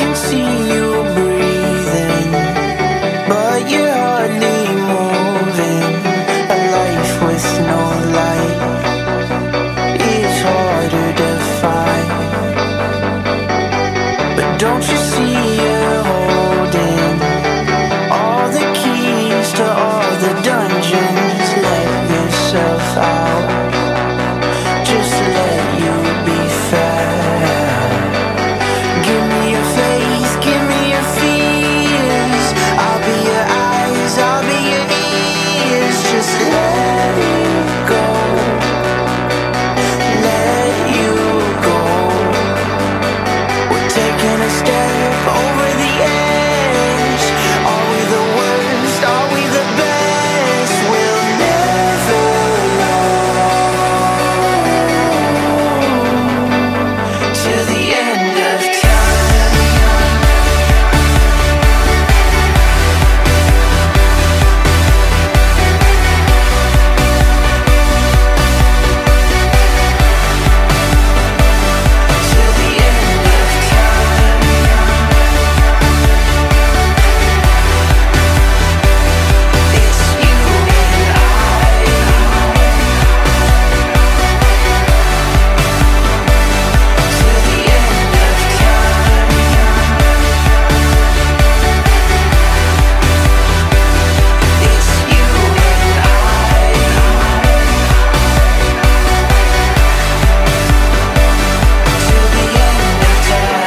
can see you breathing, but you're hardly moving. A life with no light is harder to find. But don't you see you're holding all the keys to all the dungeons? Let yourself out, just let you be fair. Give me your faith, give me your fears. I'll be your eyes, I'll be your ears. Just let it go, let you go. We're taking a step over the edge. Are we the worst? Are we the best? We'll never know till the end of time. Till the end of time. It's you and I. Till the end of time. It's you and I. Till the end of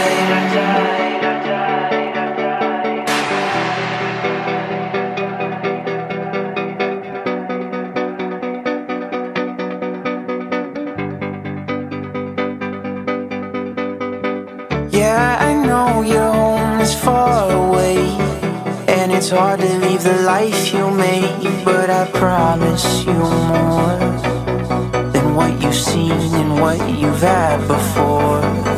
time. Yeah, I know your home is far away, and it's hard to leave the life you made. But I promise you more than what you've seen and what you've had before.